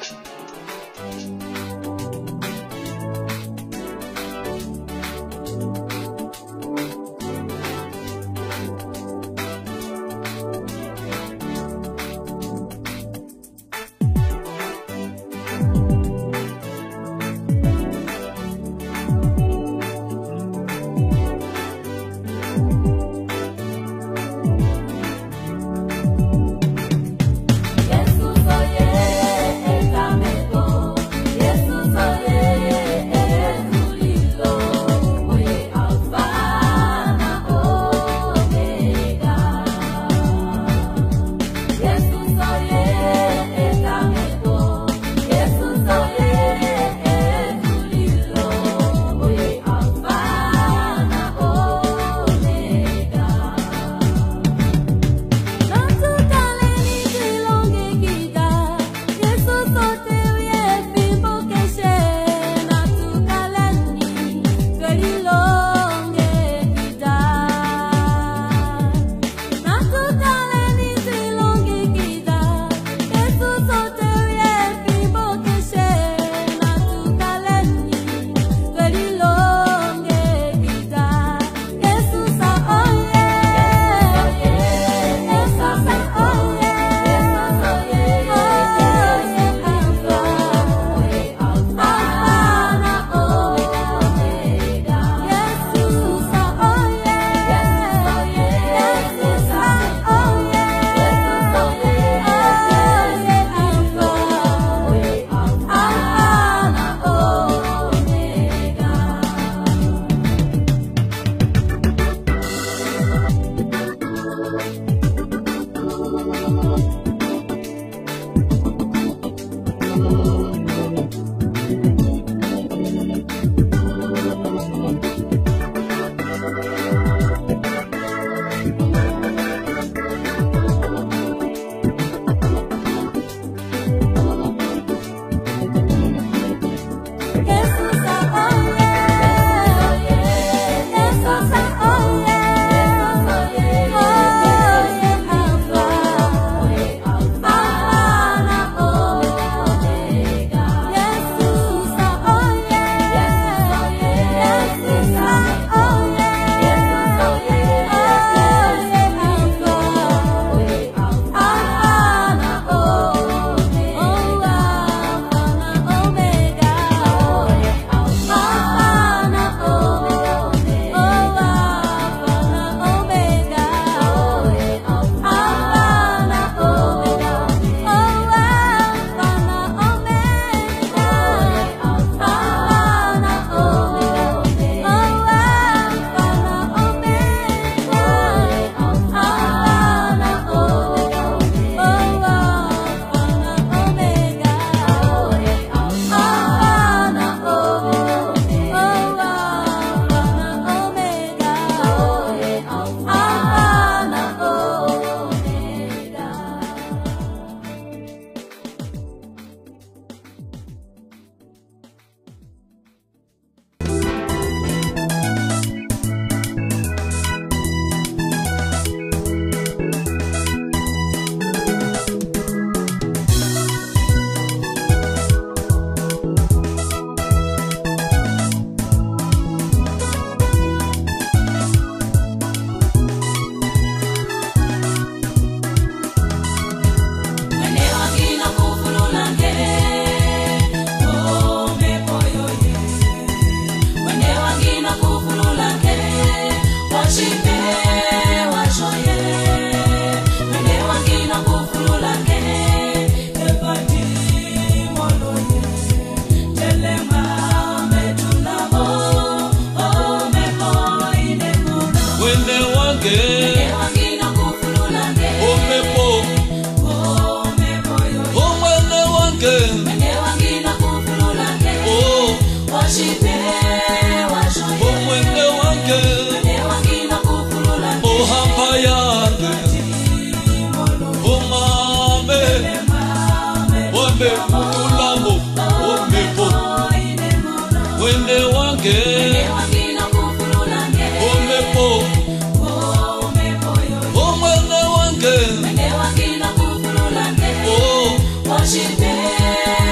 Worship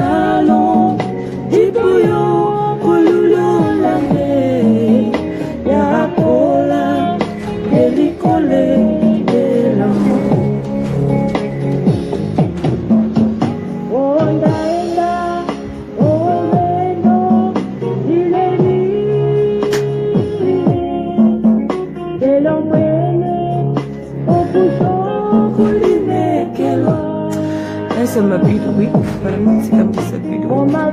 talon, Ipuyo, Kululo Lame, Yakola, Elikole, Elamo. Ondaenda, Omeno, Ileni, Elomwene, Opusho, Kulimekelo. Essa é uma vida muito para mim, se não precisa de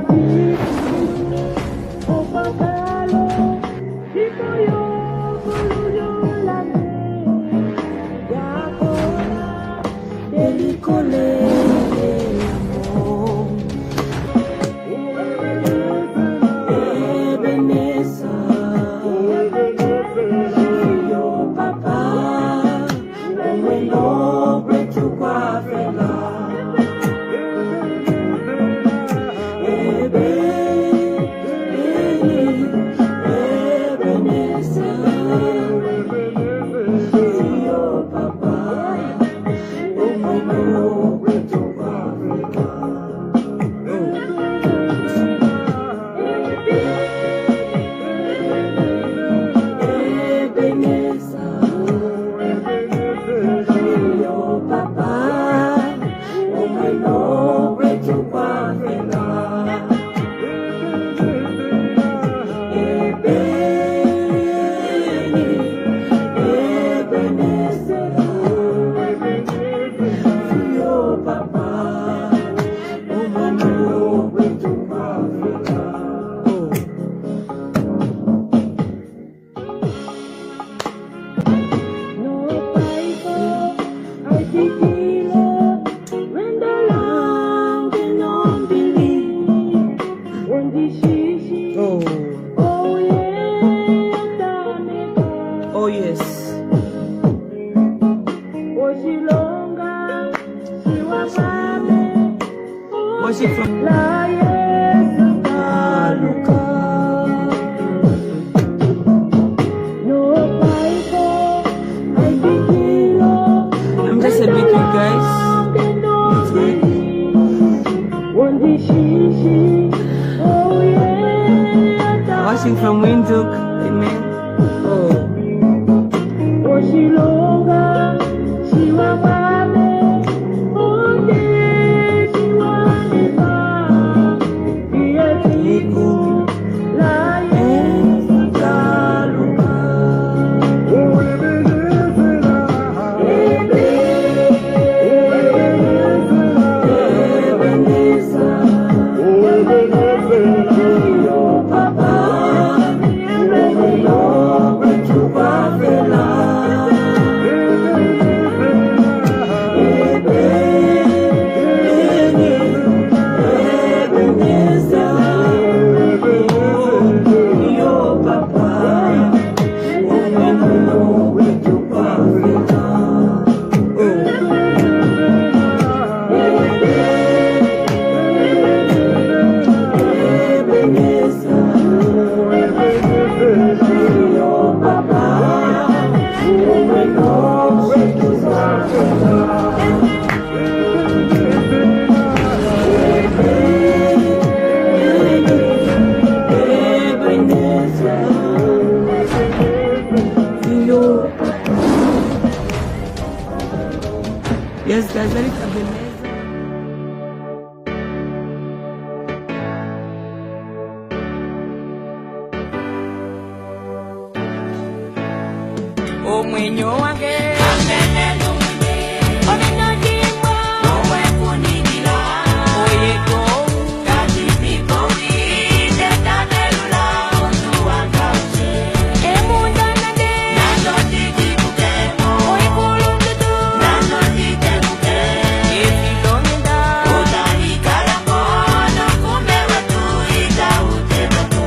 from Windhoek, amen. Yes, guys, very beleza. O mwenyo wange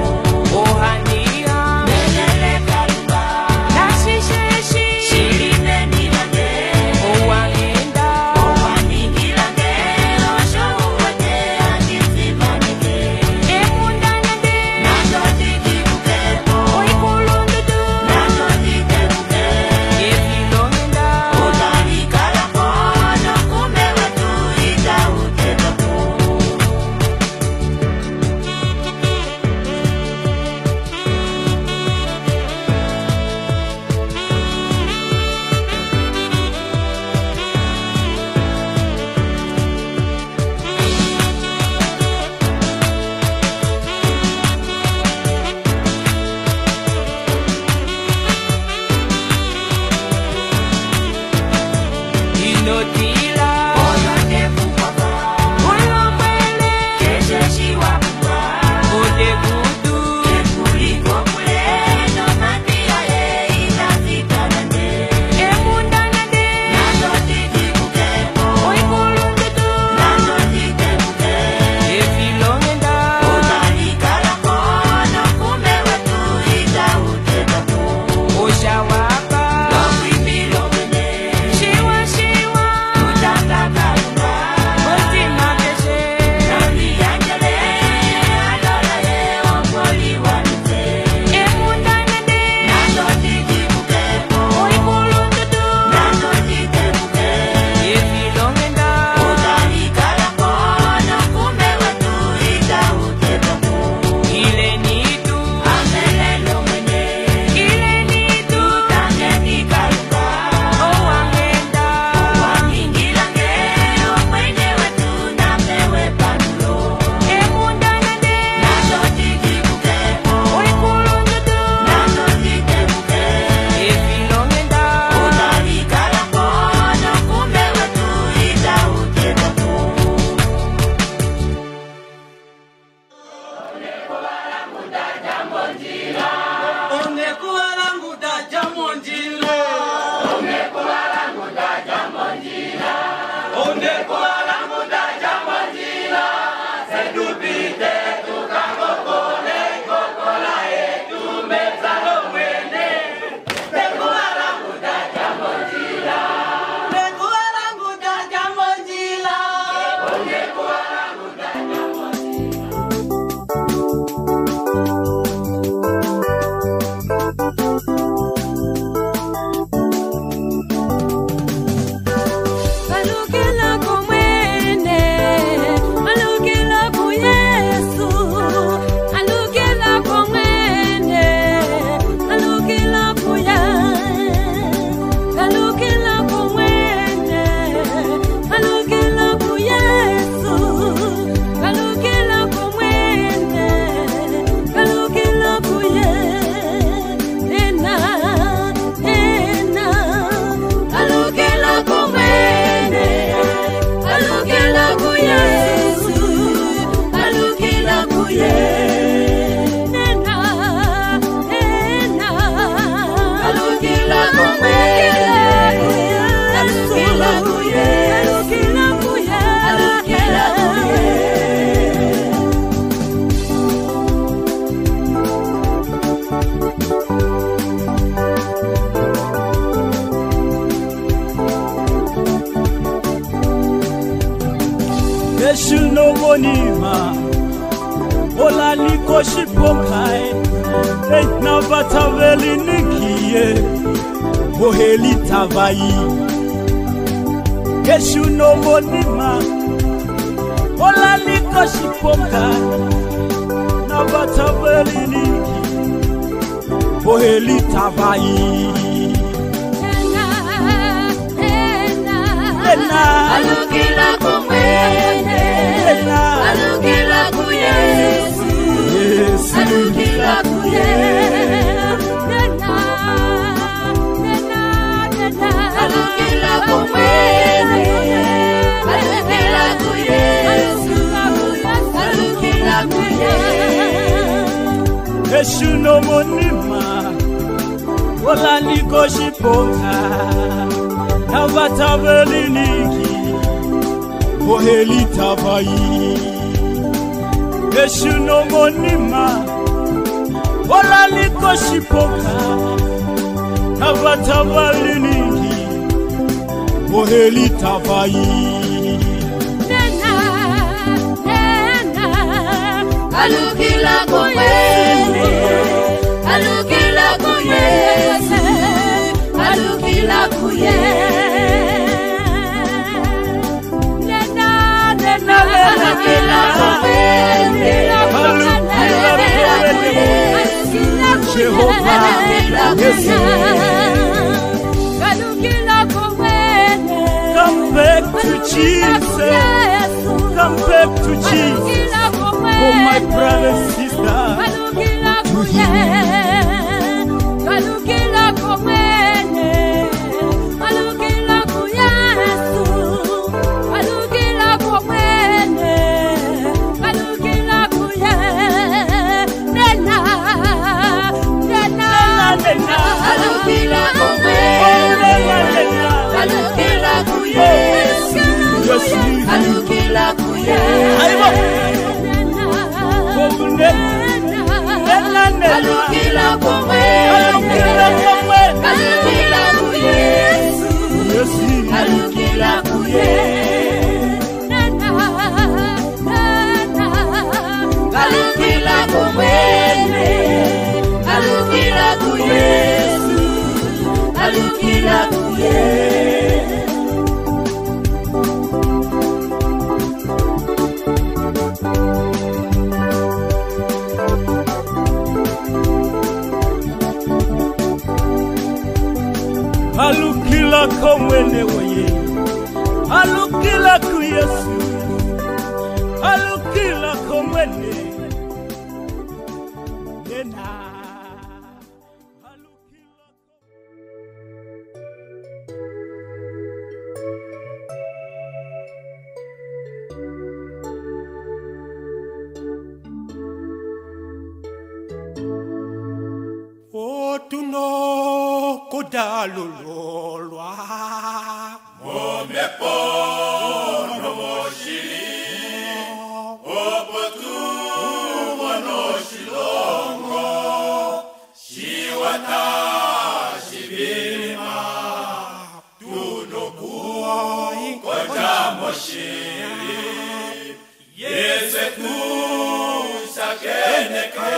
Shiri Ola liko shiponkai na bataveli nikie Boheli tavai Yeshu no monima Ola liko shiponkai na bataveli nikie Boheli tavai Alukila kumwene Alukila kuyesu Alukila kuyena Alukila kumwene Alukila kuyesu Alukila kuyena Yeshu no monima Ola liko shiponkai na bataveli niki Boheli tavai Yeshu no monima Ola liko shipoka na bataveli niki Boheli tavai Nena Alukila kumwene Alukila kuyese Alukila kuyese Jehovah, yes, come back to Jesus, come back to Jesus, for my brother and sister, to him. Alukila kuyena Alukila kumwene Alukila kuyesu Alukila kuyena Alukila kumwene Alukila kuyesu Alukila kuyena Alukila kumwene waye Alukila kuyesu Alukila kumwene Nena Otuno kodalolwa Momepo no moshili Opotu no shilongo Shiwata shibima Tunokuwa koja moshili Yese tu shakeneke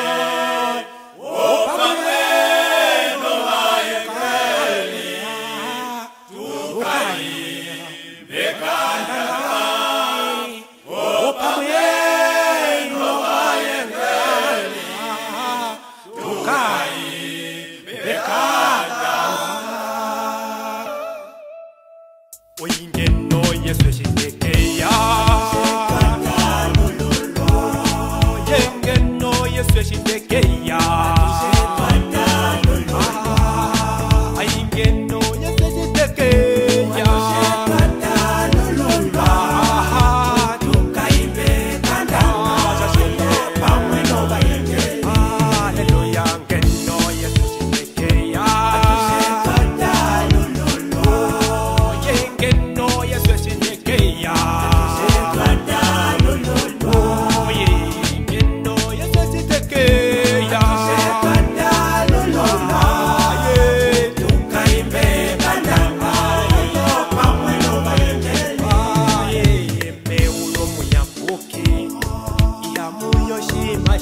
Yenge no yesu eshiteke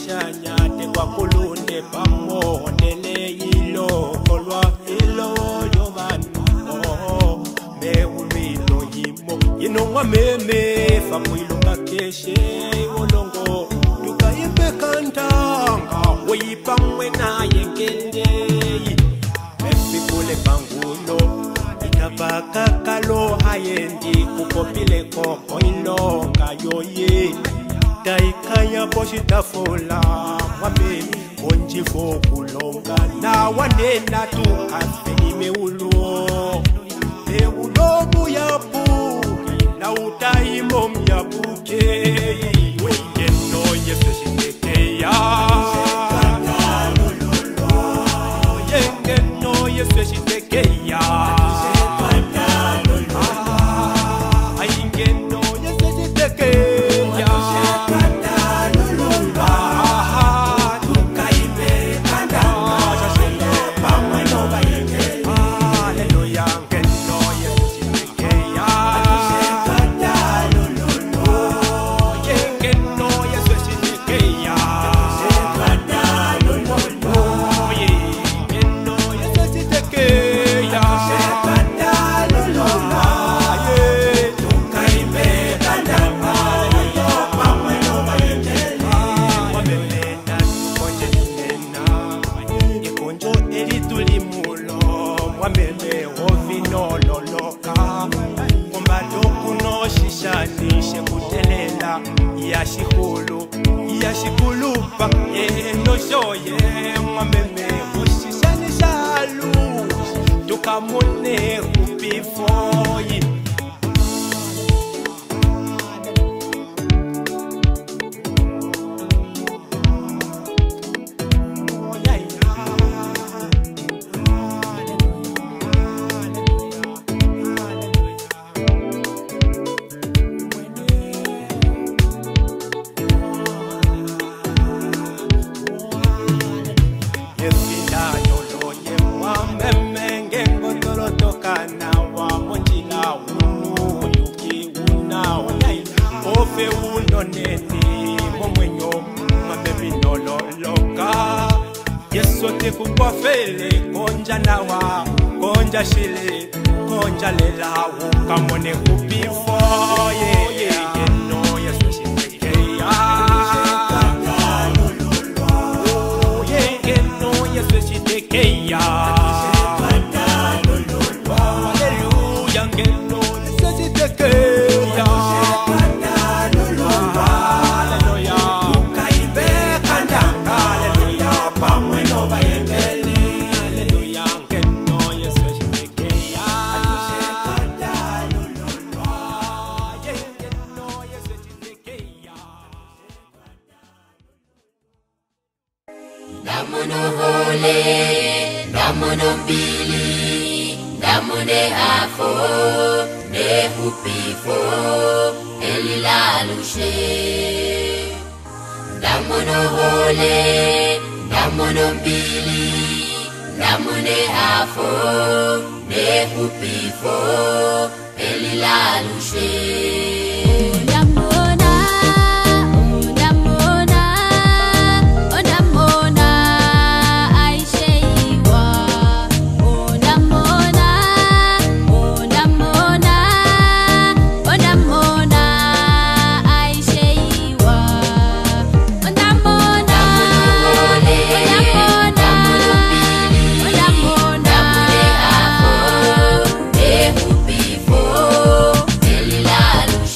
shanyate kwa kulunde pamondele ilo kolwa ilo yobano meulilo yimo inongwa meme famwilo makeshe olongo tukaimbe kantanga weyipamwe naye ngende efipule pangulo ikabaka kalo hayendi kukopile koko ilonga yoye daikaya boshitafula mwame onjifo kulonga na wanena tu afeni meulo muyabu na utaimo myabuke wengeno yeseshitekeya yengeno yeseshitekeya ayingeno yeseshitekeya yashikulupa yeno shoye mwameme ushishani shalu tukamone upifoyi konja nawa konja shile konja lelawo kamone kupifo yeno yesweshitekeya yeno yesweshitekeya haleluya ngeno yesweshitekeya Namuno mbili, namune afo, nehupifo, elilalushe. Namuno hole, namuno mbili, namune afo, nehupifo, elilalushe. Before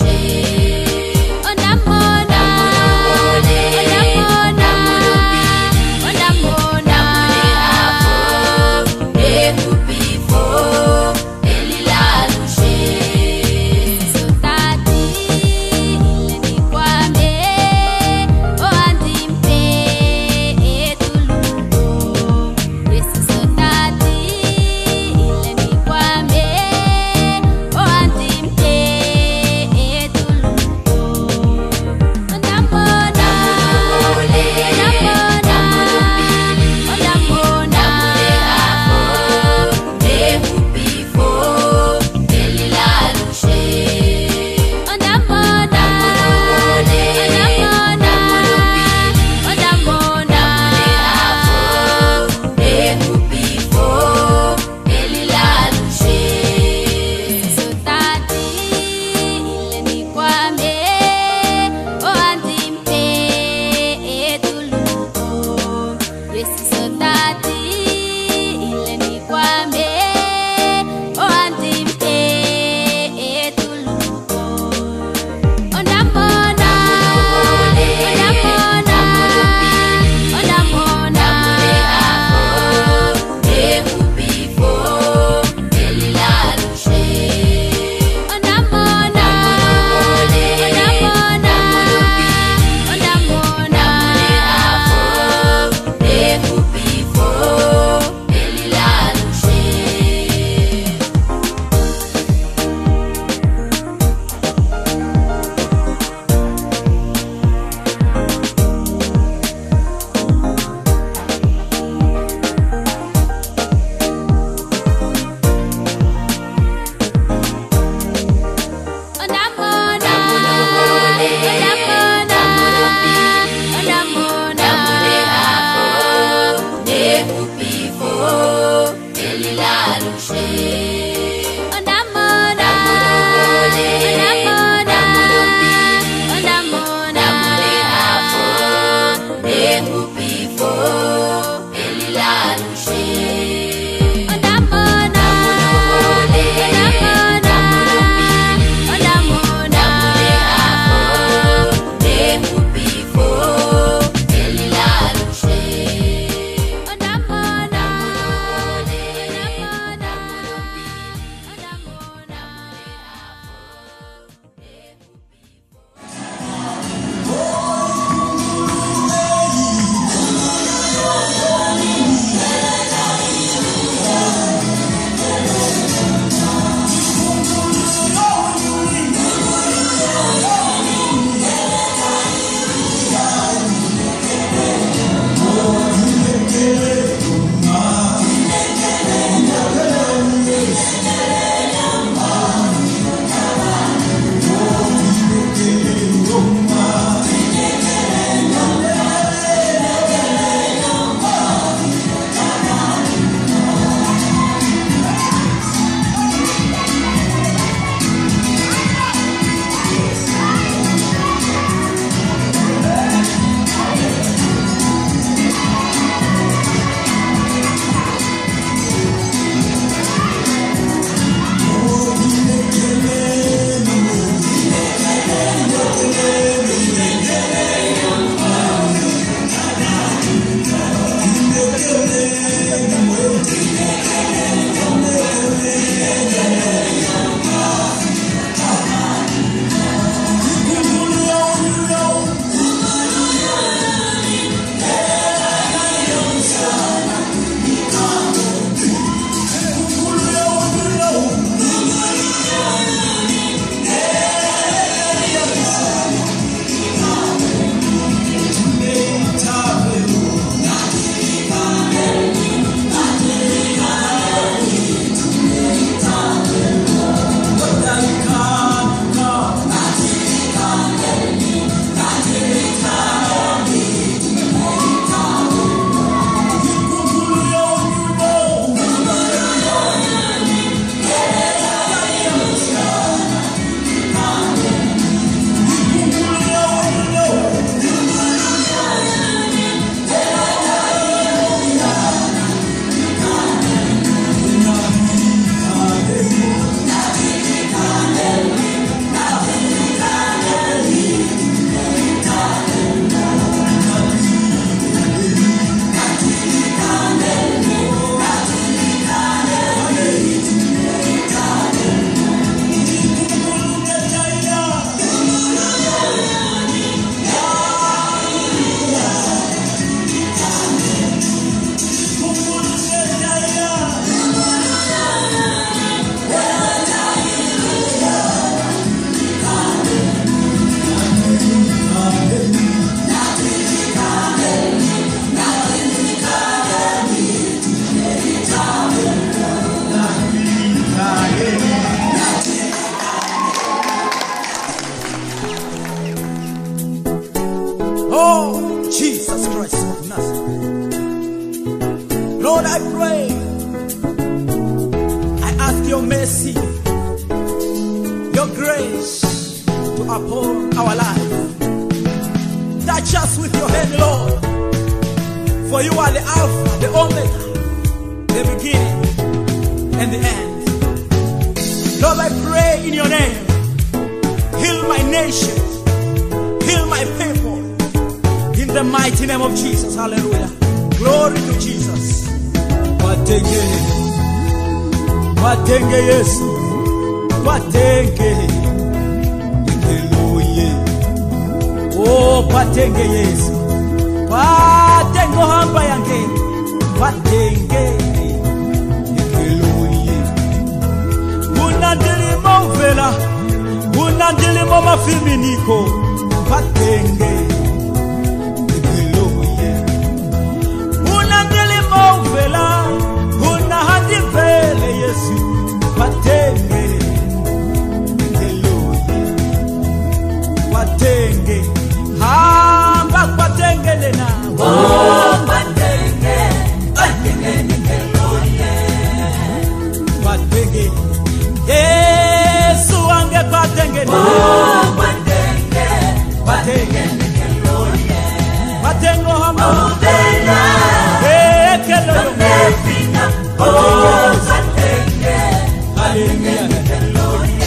Oh, Jesus Christ of Nazareth. Lord, I pray. I ask your mercy, your grace to uphold our life. Touch us with your hand, Lord. For you are the Alpha, the Omega, the beginning and the end. Lord, I pray in your name. Heal my nation. Heal my people. In the mighty name of Jesus. Hallelujah. Glory to Jesus. Watenge. Watenge Yesu. Watenge. Hallelujah. Oh, watenge Yesu. Watenge hamba yange. Watenge. Hallelujah. Unandilimo vela. Unandilimo mafiminiko. Watenge. Watenge, hamba watenge lena. Oh, watenge, watenge nikeloye. Watenge, Yesu ange watenge lena. Oh, watenge, watenge nikeloye. Watenge hamba vela. Keloye. Oh, watenge, watenge nikeloye.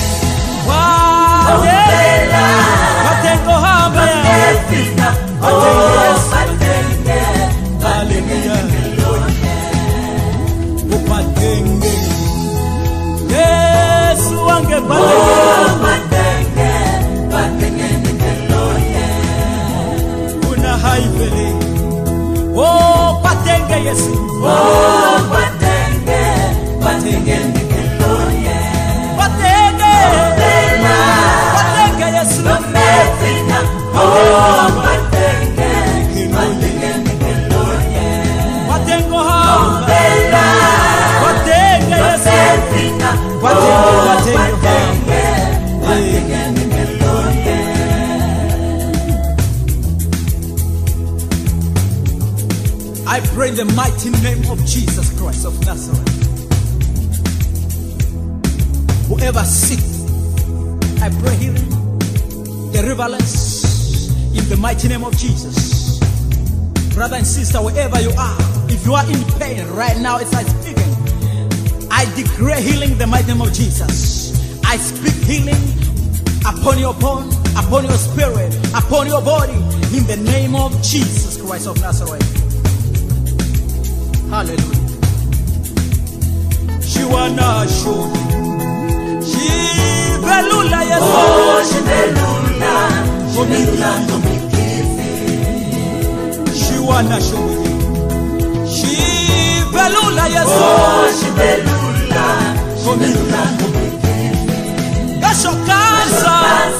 Watengo hamba ya watenge hallelujah upatenge Yesu wange watenge nikeloye una haivele oh patenge Yesu oh patenge nikeloye patenge Yesu mefina oh watenge nikeloye watengo hamba watenge Yesu mefina watenge nikeloye. I pray in the mighty name of Jesus Christ of Nazareth. Whoever sick, I pray healing, deliverance in the mighty name of Jesus. Brother and sister, wherever you are, if you are in pain right now as I speaking, I declare healing in the mighty name of Jesus. I speak healing upon your bone, upon your spirit, upon your body in the name of Jesus Christ of Nazareth. Hallelujah. Shiwana shoni. Shibelula Yesu. Oh, Shibelula. Shibelula tumikifi. Shiwana shoni. Shibelula Yesu. Oh, Shibelula. Shibelula tumikifi. Gasho kansa.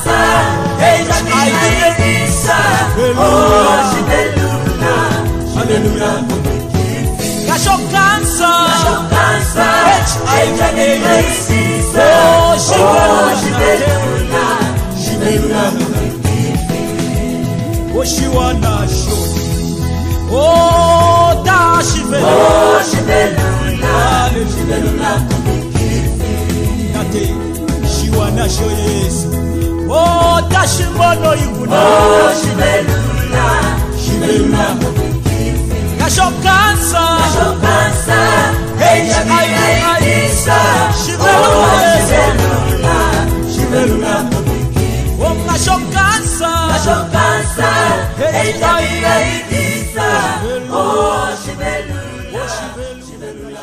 Oh, Shibelula. Hallelujah. Gasho kansa. HIV/AIDS. Oh, Shibelula. Shibelula. Oh, Shiwana shoni. Oh, da Shibelula. Oh, Shibelula. Shibelula. Nate Shiwana shoyesu. Oh, da Shimono ikuna. Oh, Shibelula. Shibelula. Gasho kansa. HIV/AIDS. Shibelula. Oh, gasho kansa. HIV/AIDS. Oh, Shibelula. Shibelula.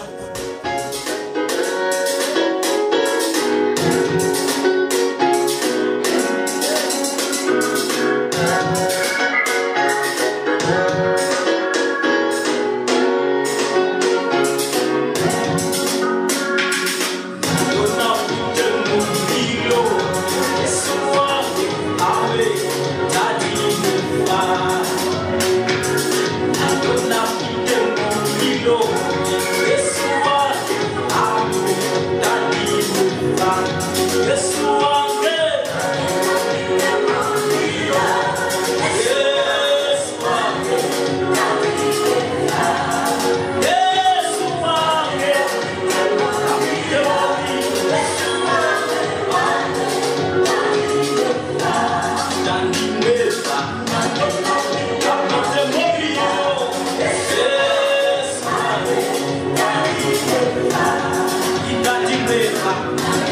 la